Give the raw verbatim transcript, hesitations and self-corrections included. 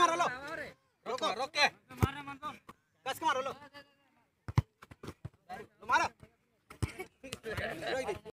मारो लो रोको रोक के मारने मन को कस के मारो लो मारो